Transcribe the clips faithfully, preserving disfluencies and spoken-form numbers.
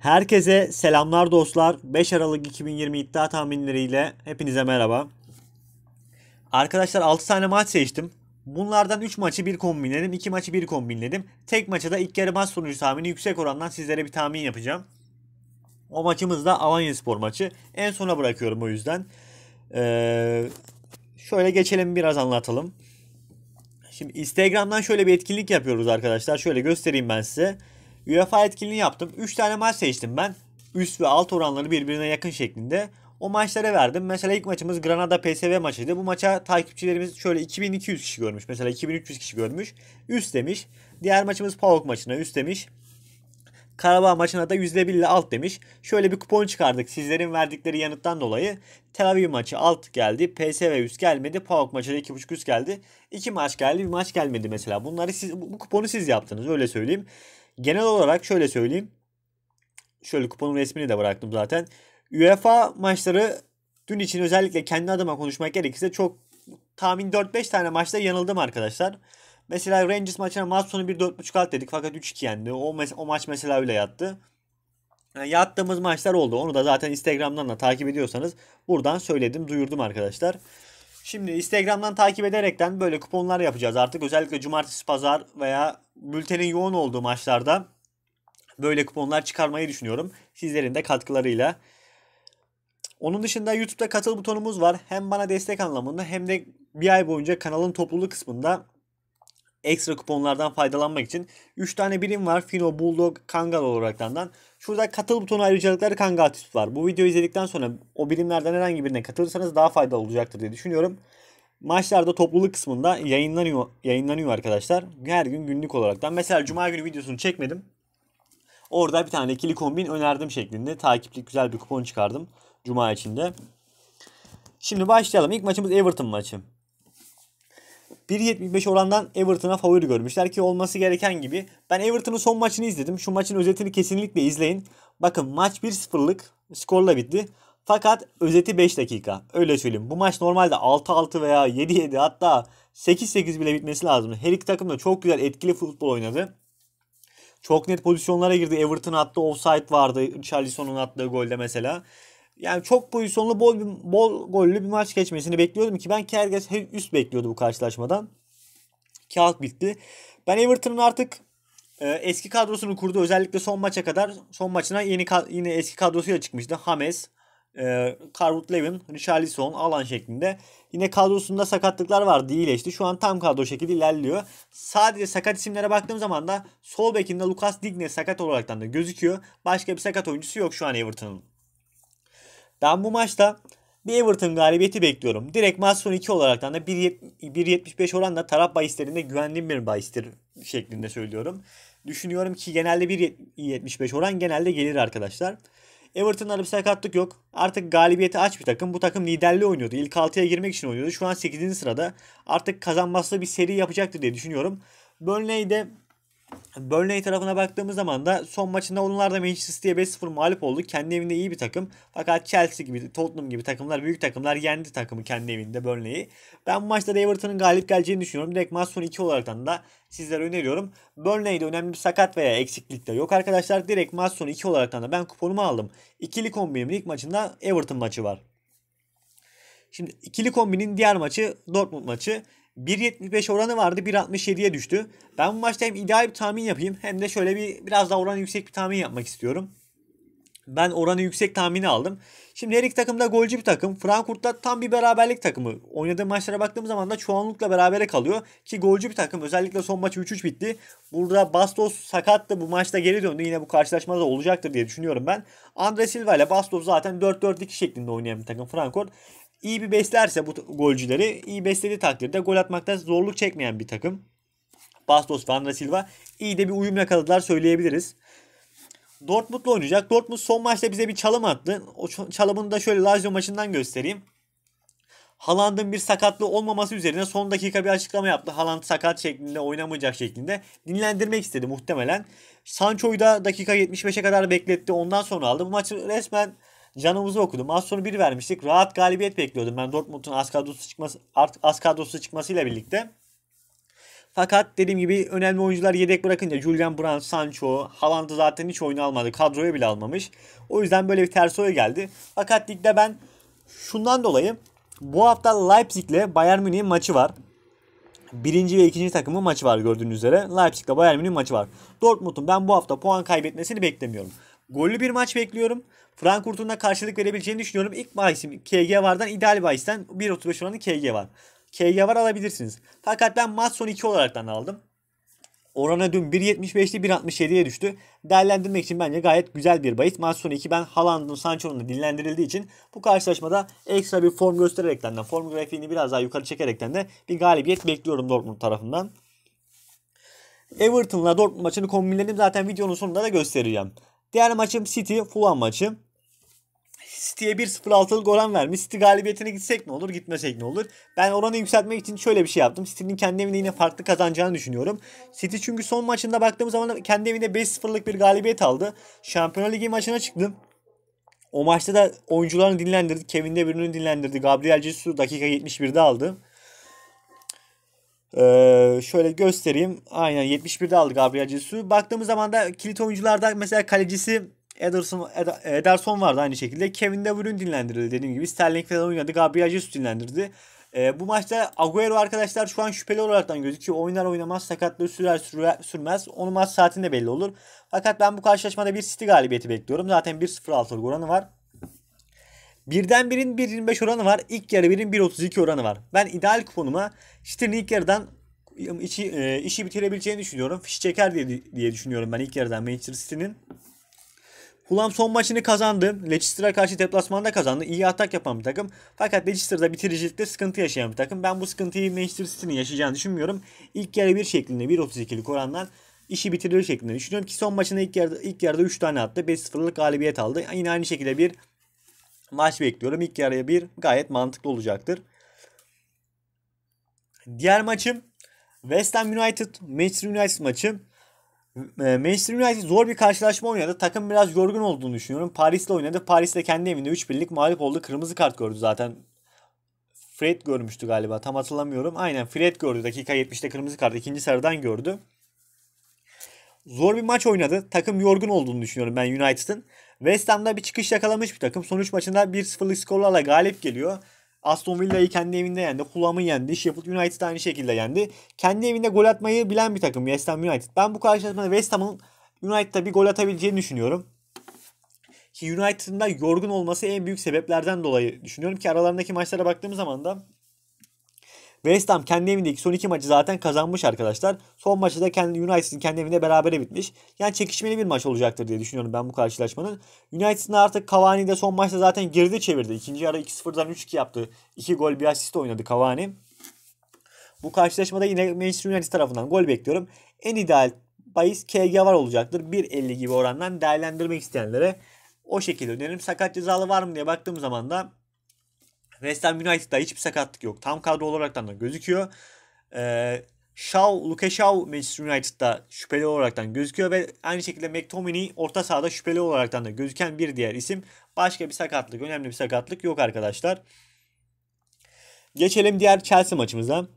Herkese selamlar dostlar. beş Aralık iki bin yirmi iddia tahminleriyle hepinize merhaba. Arkadaşlar altı tane maç seçtim. Bunlardan üç maçı bir kombinledim, iki maçı bir kombinledim. Tek maça da ilk yarı maç sonucu tahmini yüksek orandan sizlere bir tahmin yapacağım. O maçımız da Alanyaspor maçı. En sona bırakıyorum o yüzden. Ee, şöyle geçelim biraz anlatalım. Şimdi Instagram'dan şöyle bir etkinlik yapıyoruz arkadaşlar. Şöyle göstereyim ben size. UEFA etkinliği yaptım. üç tane maç seçtim ben. Üst ve alt oranları birbirine yakın şeklinde. O maçlara verdim. Mesela ilk maçımız Granada P S V maçıydı. Bu maça takipçilerimiz şöyle iki bin iki yüz kişi görmüş. Mesela iki bin üç yüz kişi görmüş. Üst demiş. Diğer maçımız PAOK maçına üst demiş. Karabağ maçına da yüzde bir ile alt demiş. Şöyle bir kupon çıkardık sizlerin verdikleri yanıttan dolayı. Tel Aviv maçı alt geldi. P S V üst gelmedi. PAOK maçı da iki buçuk üst geldi. iki maç geldi, bir maç gelmedi mesela. Bunları siz, bu kuponu siz yaptınız, öyle söyleyeyim. Genel olarak şöyle söyleyeyim. Şöyle kuponun resmini de bıraktım zaten. UEFA maçları dün için özellikle kendi adıma konuşmak gerekirse çok tahmin dört beş tane maçta yanıldım arkadaşlar. Mesela Rangers maçına maç sonu bir dört buçuk alt dedik fakat üç iki yendi. O, mes- o maç mesela öyle yattı. Yani yattığımız maçlar oldu. Onu da zaten Instagram'dan da takip ediyorsanız buradan söyledim, duyurdum arkadaşlar. Şimdi Instagram'dan takip ederekten böyle kuponlar yapacağız artık. Özellikle cumartesi, pazar veya bültenin yoğun olduğu maçlarda böyle kuponlar çıkarmayı düşünüyorum. Sizlerin de katkılarıyla. Onun dışında YouTube'da katıl butonumuz var. Hem bana destek anlamında hem de bir ay boyunca kanalın topluluk kısmında ekstra kuponlardan faydalanmak için üç tane birim var. Fino, Bulldog, Kangal olaraktan. Şurada katıl butonu ayrıcalıkları Kangal aktif var. Bu videoyu izledikten sonra o birimlerden herhangi birine katılırsanız daha faydalı olacaktır diye düşünüyorum. Maçlarda topluluk kısmında yayınlanıyor yayınlanıyor arkadaşlar. Her gün günlük olaraktan. Mesela Cuma günü videosunu çekmedim. Orada bir tane ikili kombin önerdim şeklinde. Takiplik güzel bir kupon çıkardım Cuma içinde. Şimdi başlayalım. İlk maçımız Everton maçı. bir yetmiş beş orandan Everton'a favori görmüşler ki olması gereken gibi. Ben Everton'un son maçını izledim. Şu maçın özetini kesinlikle izleyin. Bakın maç bir sıfırlık skorla bitti. Fakat özeti beş dakika. Öyle söyleyeyim. Bu maç normalde altı altı veya yedi yedi hatta sekiz sekiz bile bitmesi lazım. Her iki takım da çok güzel etkili futbol oynadı. Çok net pozisyonlara girdi. Everton attı, offside vardı. Richarlison'un attığı golde mesela. Yani çok pozisyonlu, bol bol gollü bir maç geçmesini bekliyordum ki ben ki herkes üst bekliyordu bu karşılaşmadan. Kağıt bitti. Ben Everton'un artık e, eski kadrosunu kurdu. Özellikle son maça kadar, son maçına yeni yine eski kadrosuyla çıkmıştı. James, e, Calvert-Lewin, Richarlison, Alan şeklinde. Yine kadrosunda sakatlıklar vardı, iyileşti. Şu an tam kadro şekilde ilerliyor. Sadece sakat isimlere baktığım zaman da sol bekinde Lucas Digne sakat olaraktan da gözüküyor. Başka bir sakat oyuncusu yok şu an Everton'un. Ben bu maçta bir Everton galibiyeti bekliyorum. Direkt maç sonu iki olaraktan da bir yetmiş beş oranla taraf bahislerinde güvendiğim bir bahistir şeklinde söylüyorum. Düşünüyorum ki genelde bir yetmiş beş oran genelde gelir arkadaşlar. Everton'da bir sakatlık yok. Artık galibiyeti aç bir takım. Bu takım liderliği oynuyordu. İlk altıya girmek için oynuyordu. Şu an sekizinci sırada. Artık kazanmazsa bir seri yapacaktır diye düşünüyorum. Burnley'de Burnley tarafına baktığımız zaman da son maçında onlar da Manchester City'ye beş sıfır mağlup oldu. Kendi evinde iyi bir takım. Fakat Chelsea gibi, Tottenham gibi takımlar, büyük takımlar yendi takımı kendi evinde Burnley'i. Ben bu maçta da Everton'ın galip geleceğini düşünüyorum. Direkt maç sonu iki olaraktan da sizlere öneriyorum. Burnley'de önemli bir sakat veya eksiklik de yok arkadaşlar. Direkt maç sonu iki olaraktan da ben kuponumu aldım. İkili kombinimin ilk maçında Everton maçı var. Şimdi ikili kombinin diğer maçı Dortmund maçı. bir yetmiş beş oranı vardı, bir altmış yediye düştü. Ben bu maçta hem ideal bir tahmin yapayım hem de şöyle bir biraz daha oranı yüksek bir tahmin yapmak istiyorum. Ben oranı yüksek tahmini aldım. Şimdi her iki takım da golcü bir takım. Frankfurt'ta tam bir beraberlik takımı. Oynadığı maçlara baktığım zaman da çoğunlukla berabere kalıyor. Ki golcü bir takım. Özellikle son maçı üç üç bitti. Burada Bastos sakattı. Bu maçta geri döndü. Yine bu karşılaşmada olacaktır diye düşünüyorum ben. Andre Silva ile Bastos zaten dört dört iki şeklinde oynayan bir takım Frankfurt. İyi bir beslerse bu golcüleri, iyi beslediği takdirde gol atmakta zorluk çekmeyen bir takım. Bastos ve Andre Silva iyi de bir uyum yakaladılar söyleyebiliriz. Dortmund'la oynayacak. Dortmund son maçta bize bir çalım attı. O çalımını da şöyle Lazio maçından göstereyim. Haaland'ın bir sakatlığı olmaması üzerine son dakika bir açıklama yaptı. Haaland sakat şeklinde, oynamayacak şeklinde. Dinlendirmek istedi muhtemelen. Sancho'yu da dakika yetmiş beşe kadar bekletti. Ondan sonra aldı. Bu maçı resmen canımızı okudu. Maç sonu bir vermiştik. Rahat galibiyet bekliyordum ben Dortmund'un az kadrosu çıkması, az kadrosu çıkmasıyla birlikte. Fakat dediğim gibi önemli oyuncular yedek bırakınca Julian Brandt, Sancho, Haaland'ı zaten hiç oyuna almadı. Kadroya bile almamış. O yüzden böyle bir ters oya geldi. Fakat ligde ben şundan dolayı bu hafta Leipzig'le Bayern Münih'in maçı var. Birinci ve ikinci takımın maçı var gördüğünüz üzere. Leipzig'le Bayern Münih'in maçı var. Dortmund'un ben bu hafta puan kaybetmesini beklemiyorum. Gollü bir maç bekliyorum. Frankfurt'un da karşılık verebileceğini düşünüyorum. İlk bahisim K G var'dan ideal bahisten bir nokta otuz beş oranı K G var. K G var alabilirsiniz. Fakat ben maç sonu iki olaraktan aldım. Oranı dün bir yetmiş beşti bir altmış yediye düştü. Değerlendirmek için bence gayet güzel bir bahis. Maç sonu iki ben Haaland'ın Sancho'nun da dinlendirildiği için bu karşılaşmada ekstra bir form göstererekten de form grafiğini biraz daha yukarı çekerekten de bir galibiyet bekliyorum Dortmund tarafından. Everton'la Dortmund maçını kombinledim zaten videonun sonunda da göstereceğim. Diğer maçım City Fulham maçı. City'ye bir sıfır altılık oran vermiş. City galibiyetine gitsek ne olur, gitmesek ne olur? Ben oranı yükseltmek için şöyle bir şey yaptım. City'nin kendi evinde yine farklı kazanacağını düşünüyorum. City çünkü son maçında baktığım zaman kendi evinde beş sıfırlık bir galibiyet aldı. Şampiyonlar Ligi maçına çıktı. O maçta da oyuncularını dinlendirdi. Kevin De Bruyne'yi dinlendirdi. Gabriel Jesus dakika yetmiş birde aldı. Ee, şöyle göstereyim. Aynen yetmiş birde aldı Gabriel Jesus. Baktığımız zaman da kilit oyuncularda mesela kalecisi Ederson, Ederson vardı aynı şekilde. Kevin De Bruyne dinlendirildi dediğim gibi. Sterling falan oynadı. Gabriel Jesus dinlendirdi. Ee, bu maçta Agüero arkadaşlar şu an şüpheli olaraktan gözüküyor. Oynar oynamaz sakatlığı sürer, sürer sürmez. Onun maç saatinde belli olur. Fakat ben bu karşılaşmada bir City galibiyeti bekliyorum. Zaten bir sıfır altı oranı var. Birden birin bir yirmi beş oranı var. İlk yarı birin bir otuz iki oranı var. Ben ideal kuponuma City'nin ilk yarıdan işi, e, işi bitirebileceğini düşünüyorum. Fiş çeker diye, diye düşünüyorum ben ilk yarıdan Manchester City'nin. Fulham son maçını kazandı. Leicester'a karşı deplasmanda kazandı. İyi atak yapan bir takım. Fakat Leicester'da bitiricilikte sıkıntı yaşayan bir takım. Ben bu sıkıntıyı Manchester City'nin yaşayacağını düşünmüyorum. İlk yarı bir şeklinde bir otuz ikilik orandan işi bitirir şeklinde düşünüyorum ki son maçında ilk yarıda ilk yarıda üç tane attı. beş sıfırlık galibiyet aldı. Yine aynı şekilde bir maç bekliyorum. İlk yarıya bir gayet mantıklı olacaktır. Diğer maçım West Ham United Manchester United maçı. Manchester United zor bir karşılaşma oynadı. Takım biraz yorgun olduğunu düşünüyorum. Paris'le oynadı. Paris'le kendi evinde üç birlik mağlup oldu. Kırmızı kart gördü zaten. Fred görmüştü galiba. Tam hatırlamıyorum. Aynen Fred gördü. Dakika yetmişte kırmızı kart. İkinci sarıdan gördü. Zor bir maç oynadı. Takım yorgun olduğunu düşünüyorum ben United'ın. West Ham'da bir çıkış yakalamış bir takım. Son üç maçında bir sıfırlık skorlarla galip geliyor. Aston Villa'yı kendi evinde yendi. Fulham'ı yendi. Sheffield United aynı şekilde yendi. Kendi evinde gol atmayı bilen bir takım West Ham United. Ben bu karşılaşmada West Ham'ın United'da bir gol atabileceğini düşünüyorum. Ki United'ın da yorgun olması en büyük sebeplerden dolayı düşünüyorum ki aralarındaki maçlara baktığımız zaman da West Ham kendi evindeki son iki maçı zaten kazanmış arkadaşlar. Son maçı da kendi United'ın kendi evinde berabere bitmiş. Yani çekişmeli bir maç olacaktır diye düşünüyorum ben bu karşılaşmanın. United'ın artık Cavani de son maçta zaten geride çevirdi. İkinci yarı iki sıfırdan üç iki yaptı. iki gol bir asist oynadı Cavani. Bu karşılaşmada yine Manchester United tarafından gol bekliyorum. En ideal bahis K G var olacaktır. bir elli gibi orandan değerlendirmek isteyenlere o şekilde öneririm. Sakat cezalı var mı diye baktığım zaman da West Ham United'da hiçbir sakatlık yok. Tam kadro olaraktan da gözüküyor. Ee, Shaw, Luke Shaw Manchester United'da şüpheli olaraktan gözüküyor ve aynı şekilde McTominay orta sahada şüpheli olaraktan da gözüken bir diğer isim. Başka bir sakatlık, önemli bir sakatlık yok arkadaşlar. Geçelim diğer Chelsea maçımıza.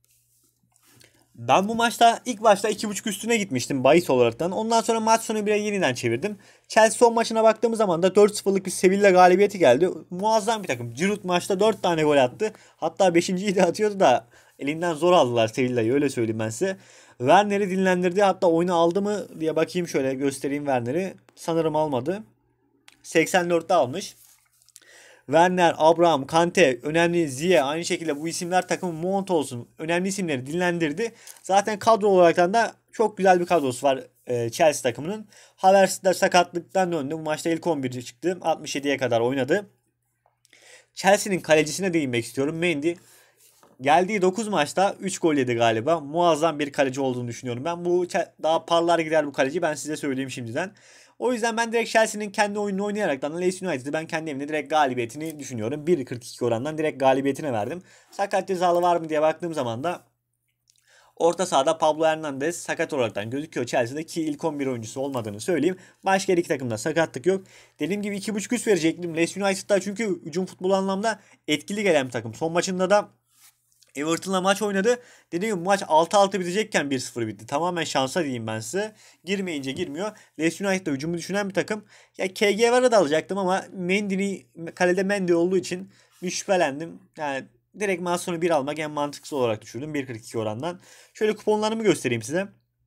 Ben bu maçta ilk başta iki buçuk üstüne gitmiştim bahis olaraktan. Ondan sonra maç sonu bire yeniden çevirdim. Chelsea son maçına baktığımız zaman da dört sıfırlık bir Sevilla galibiyeti geldi. Muazzam bir takım. Giroud maçta dört tane gol attı. Hatta beşinciyi de atıyordu da elinden zor aldılar Sevilla'yı, öyle söyleyeyim ben size. Werner'i dinlendirdi. Hatta oyunu aldı mı diye bakayım, şöyle göstereyim Werner'i. Sanırım almadı. seksen dörtte almış. Werner, Abraham, Kante, önemli Ziyech, aynı şekilde bu isimler takımın Mount olsun önemli isimleri dinlendirdi. Zaten kadro olaraktan da çok güzel bir kadrosu var e, Chelsea takımının. Havertz de sakatlıktan döndü. Bu maçta ilk on birde çıktı. altmış yediye kadar oynadı. Chelsea'nin kalecisine değinmek istiyorum. Mendy geldiği dokuz maçta üç gol yedi galiba. Muazzam bir kaleci olduğunu düşünüyorum. Ben bu daha parlar gider bu kaleci, ben size söyleyeyim şimdiden. O yüzden ben direkt Chelsea'nin kendi oyununu oynayaraktan Leeds United'ı ben kendi evimde direkt galibiyetini düşünüyorum. bir kırk iki orandan direkt galibiyetine verdim. Sakat cezalı var mı diye baktığım zaman da orta sahada Pablo Hernandez sakat olaraktan gözüküyor Chelsea'de ki ilk on bir oyuncusu olmadığını söyleyeyim. Başka iki takımda sakatlık yok. Dediğim gibi iki buçuk üst verecektim Leeds United'da çünkü hücum futbol anlamda etkili gelen bir takım. Son maçında da Everton'la maç oynadı. Dediğim gibi maç altı altı bitecekken bir sıfır bitti. Tamamen şansa diyeyim ben size. Girmeyince girmiyor. Leeds United'da hücumu düşünen bir takım. Ya K G Var'a da alacaktım ama Mendy'ni kalede Mendy olduğu için bir şüphelendim. Yani direkt maç sonu bir almak en mantıksız olarak düşürdüm. bir virgül kırk iki orandan. Şöyle kuponlarımı göstereyim size.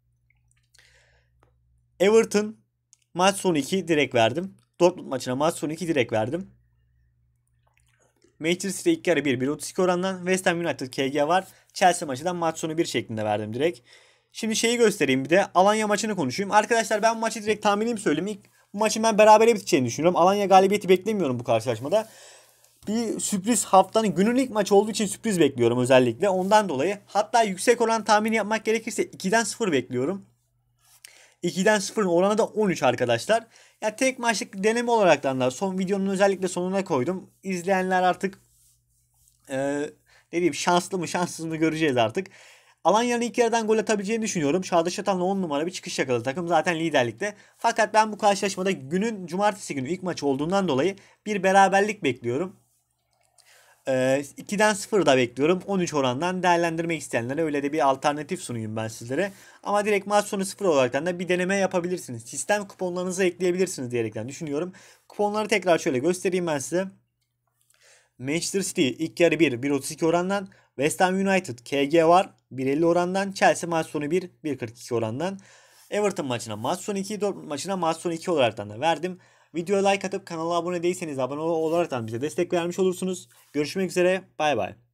Everton maç sonu iki direkt verdim. Dortmund maçına maç sonu iki direkt verdim. Manchester City ilk yarı bir bir virgül otuz iki orandan. West Ham United K G var. Chelsea maçından maç sonu bir şeklinde verdim direkt. Şimdi şeyi göstereyim bir de. Alanya maçını konuşayım. Arkadaşlar ben bu maçı direkt tahminimi söyleyeyim. İlk bu maçın ben berabere biteceğini düşünüyorum. Alanya galibiyeti beklemiyorum bu karşılaşmada. Bir sürpriz haftanın günün ilk maçı olduğu için sürpriz bekliyorum özellikle. Ondan dolayı hatta yüksek oran tahmini yapmak gerekirse ikiden sıfır bekliyorum. ikiden sıfırın oranı da on üç arkadaşlar. Ya tek maçlık deneme olaraktan da son videonun özellikle sonuna koydum. İzleyenler artık e, ne diyeyim şanslı mı şanssız mı göreceğiz artık. Alanya'nın ilk yarıdan gol atabileceğini düşünüyorum. Çağdaş Atan'la on numara bir çıkış yakaladı. Takım zaten liderlikte. Fakat ben bu karşılaşmada günün cumartesi günü ilk maçı olduğundan dolayı bir beraberlik bekliyorum. Ee, ikiden sıfır da bekliyorum. on üç orandan değerlendirmek isteyenlere öyle de bir alternatif sunayım ben sizlere. Ama direkt maç sonu sıfır olaraktan da bir deneme yapabilirsiniz. Sistem kuponlarınızı ekleyebilirsiniz diyerekten düşünüyorum. Kuponları tekrar şöyle göstereyim ben size. Manchester City ilk yarı bir bir virgül otuz iki orandan. West Ham United K G var bir virgül elli orandan. Chelsea maç sonu bir bir virgül kırk iki orandan. Everton maçına maç sonu iki, Dortmund maçına maç sonu iki olaraktan da verdim. Videoya like atıp kanala abone değilseniz abone olaraktan bize destek vermiş olursunuz. Görüşmek üzere. Bay bay.